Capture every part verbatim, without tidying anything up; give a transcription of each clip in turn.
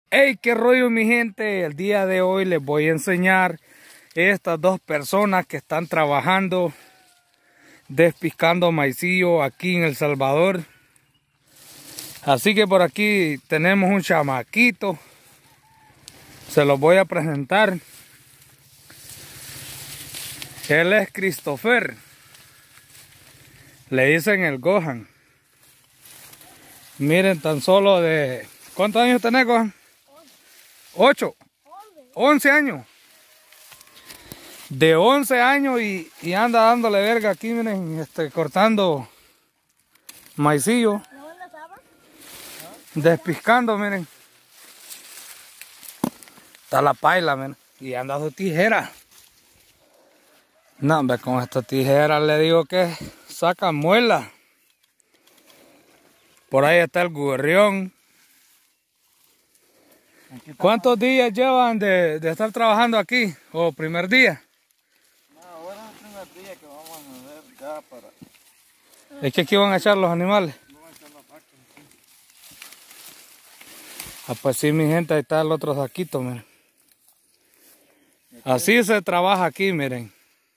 Hey, qué rollo mi gente, el día de hoy les voy a enseñar estas dos personas que están trabajando despiscando maicillo aquí en El Salvador. Así que por aquí tenemos un chamaquito, se los voy a presentar. Él es Christopher, le dicen el Gohan. Miren, tan solo de... ¿Cuántos años tenés, Gohan? ocho, once años. De once años y, y anda dándole verga aquí, miren, este, cortando maicillo. Despiscando, miren. Está la paila, miren. Y anda su tijera. No, hombre, con esta tijera le digo que saca muela. Por ahí está el gorrión. ¿Cuántos días llevan de, de estar trabajando aquí? ¿O primer día? No, ahora es el primer día que vamos a ver ya para... Es que aquí van a echar los animales. Vamos a echar las vacas aquí. Ah, pues sí, mi gente, ahí está el otro saquito, miren. Así se trabaja aquí, miren.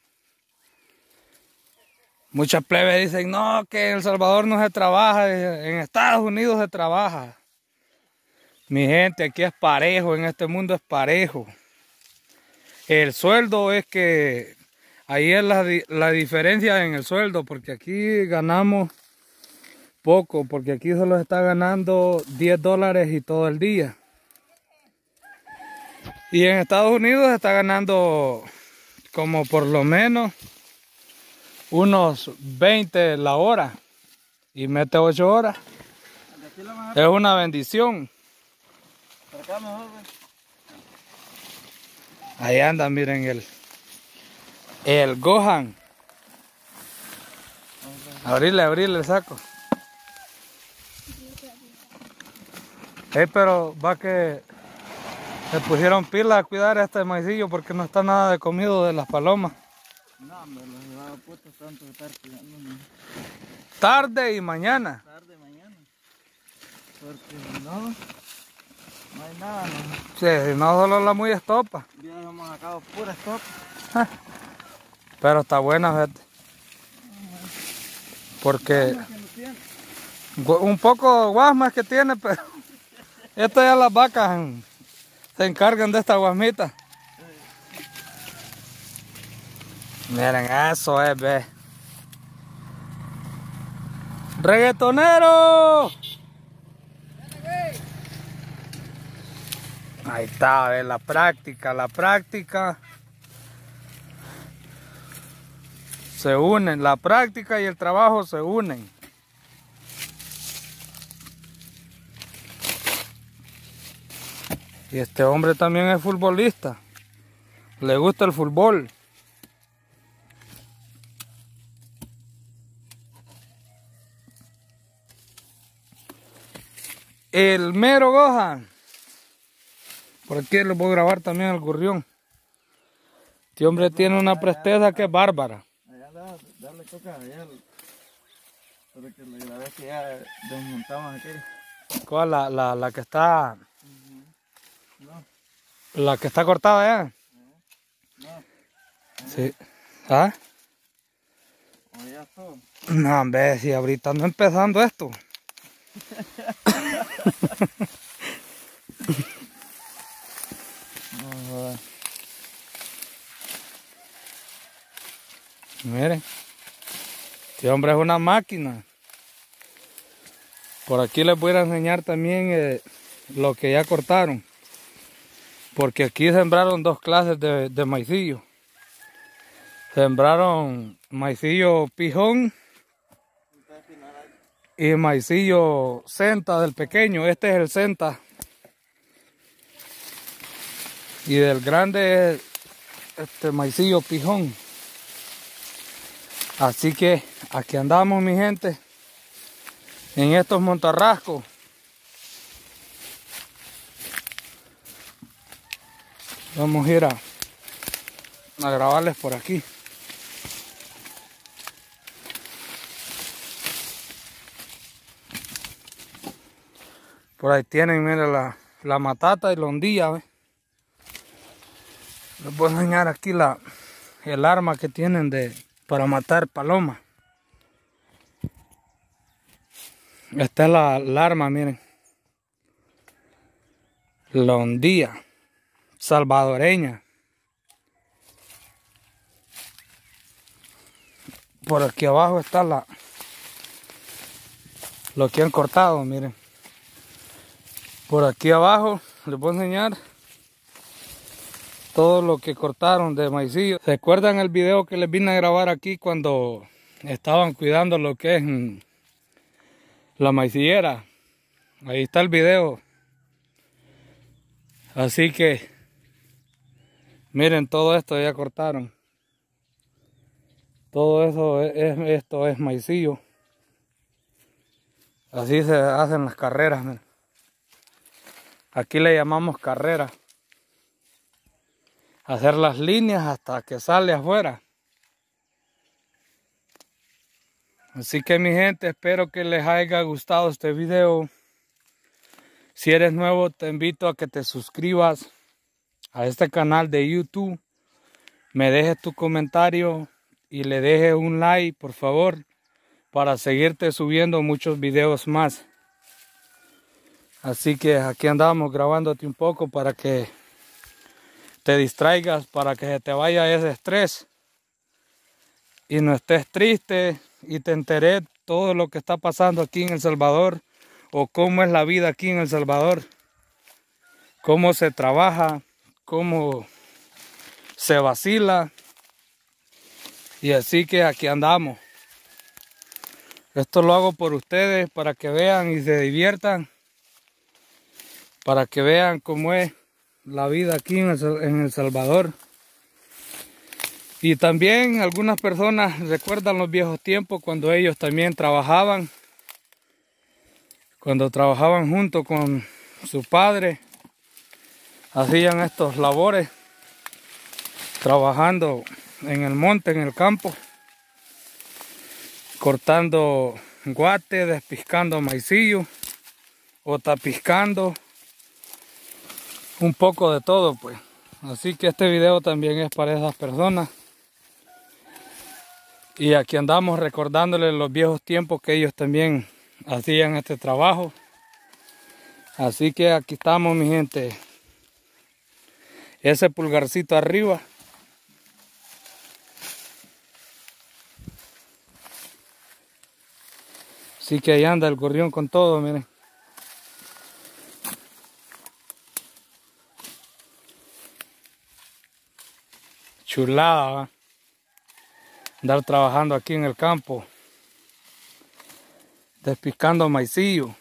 Muchas plebes dicen, no, que en El Salvador no se trabaja, en Estados Unidos se trabaja. Mi gente, aquí es parejo, en este mundo es parejo. El sueldo es que, ahí es la, la diferencia en el sueldo, porque aquí ganamos poco, porque aquí solo está ganando diez dólares y todo el día. Y en Estados Unidos está ganando como por lo menos unos veinte la hora y mete ocho horas. Es una bendición. Por acá mejor, güey. Ahí anda, miren el, el Gohan. Abrirle, abrirle el saco. Hey, pero va que le pusieron pila a cuidar este maicillo porque no está nada de comido de las palomas. No, me los llevaba puestos tanto de estar cuidando. Tarde y mañana. Tarde, mañana. Porque si no, no hay nada, no. Sí, si no solo la muy estopa. Ya hemos sacado pura estopa. Pero está buena, fíjate. Porque un poco guasmas que tiene, pero estas ya las vacas se encargan de esta guasmita. Miren, eso es, ve. ¡Reggaetonero! Ahí está, ve, la práctica, la práctica. Se unen, la práctica y el trabajo se unen. Y este hombre también es futbolista. Le gusta el fútbol. El mero Gohan. Por aquí lo puedo grabar también al gorrión. Este hombre tiene una presteza que es bárbara. Allá andaba, darle coca allá. Para que le grabé que ya desmontamos aquí. ¿Cuál? La, la, la que está... Uh-huh. No. La que está cortada ya. No. No. Sí. ¿Ah? O ya todo. No, hombre, si ahorita no empezando esto. No, Miren, este hombre es una máquina. Por aquí les voy a enseñar también eh, lo que ya cortaron. Porque aquí sembraron dos clases de, de maicillo. Sembraron maicillo pijón y maicillo senta del pequeño. Este es el senta. Y del grande es este maicillo pijón. Así que aquí andamos, mi gente, en estos montarrascos. Vamos a ir a, a grabarles por aquí. Por ahí tienen, miren la, la matata y la hondilla, ¿ve? Les voy a enseñar aquí la, el arma que tienen de, para matar paloma. Esta es la, la arma, miren. La hondilla salvadoreña. Por aquí abajo está la lo que han cortado, miren. Por aquí abajo les voy a enseñar todo lo que cortaron de maicillo. ¿Se acuerdan el video que les vine a grabar aquí cuando estaban cuidando lo que es la maicillera? Ahí está el video. Así que miren, todo esto ya cortaron. Todo eso es, es esto es maicillo. Así se hacen las carreras, miren. Aquí le llamamos carrera. Hacer las líneas hasta que sale afuera. Así que mi gente, espero que les haya gustado este video. Si eres nuevo, te invito a que te suscribas a este canal de YouTube. Me dejes tu comentario y le dejes un like, por favor, para seguirte subiendo muchos videos más. Así que aquí andamos grabándote un poco para que te distraigas, para que se te vaya ese estrés y no estés triste y te enteres todo lo que está pasando aquí en El Salvador o cómo es la vida aquí en El Salvador, cómo se trabaja, cómo se vacila. Y así que aquí andamos. Esto lo hago por ustedes para que vean y se diviertan, para que vean cómo es la vida aquí en El, en El Salvador. Y también algunas personas recuerdan los viejos tiempos cuando ellos también trabajaban, cuando trabajaban junto con su padre, hacían estos labores, trabajando en el monte, en el campo, cortando guate, despiscando maicillo o tapiscando, un poco de todo pues. Así que este video también es para esas personas. Y aquí andamos recordándoles los viejos tiempos que ellos también hacían este trabajo. Así que aquí estamos, mi gente. Ese pulgarcito arriba. Así que ahí anda el gorrión con todo, miren. Chulada, ¿va? Andar trabajando aquí en el campo, despiscando maicillo.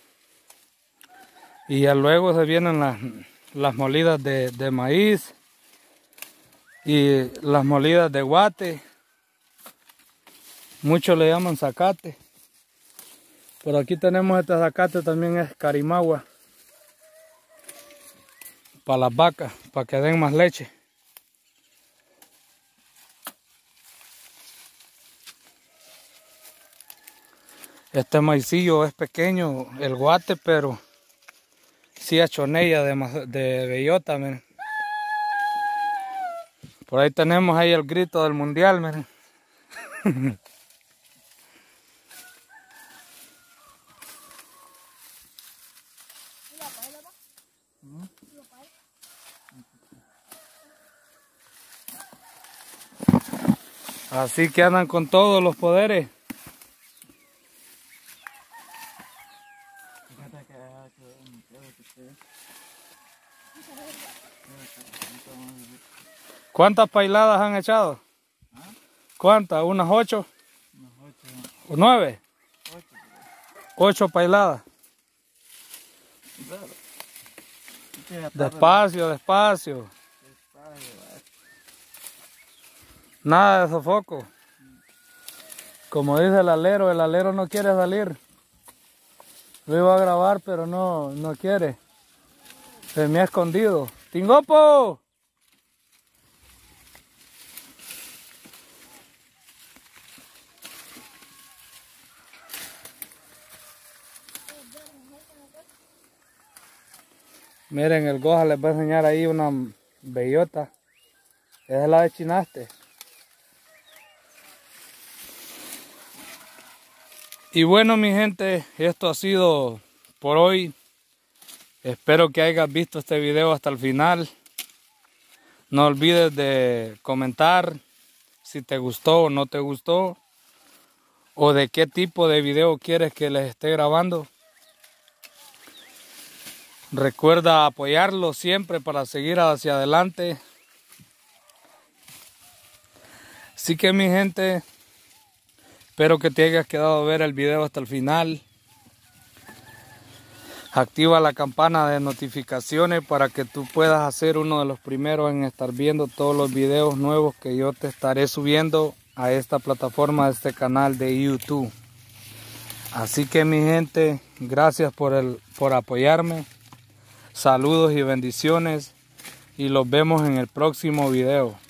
Y ya luego se vienen las, las molidas de, de maíz y las molidas de guate. Muchos le llaman zacate. Por aquí tenemos este zacate, también es carimagua. Para las vacas, para que den más leche. Este maicillo es pequeño, el guate, pero sí achonella de, de bellota, miren. Por ahí tenemos ahí el grito del mundial, miren. Así que andan con todos los poderes. ¿Cuántas pailadas han echado? ¿Ah? ¿Cuántas? ¿Unas ocho? Unas ocho. ¿O nueve? Ocho. Ocho pailadas. Despacio, despacio. Nada de sofoco. Como dice el alero, el alero no quiere salir. Lo iba a grabar, pero no, no quiere. Se me ha escondido. ¡Tingopo! Miren, el Goja les va a enseñar ahí una bellota. Esa es la de Chinaste. Y bueno, mi gente, esto ha sido por hoy. Espero que hayas visto este video hasta el final. No olvides de comentar si te gustó o no te gustó, o de qué tipo de video quieres que les esté grabando. Recuerda apoyarlo siempre para seguir hacia adelante. Así que mi gente, espero que te hayas quedado a ver el video hasta el final. Activa la campana de notificaciones para que tú puedas ser uno de los primeros en estar viendo todos los videos nuevos que yo te estaré subiendo a esta plataforma, a este canal de YouTube. Así que mi gente, gracias por, el, por apoyarme. Saludos y bendiciones y los vemos en el próximo video.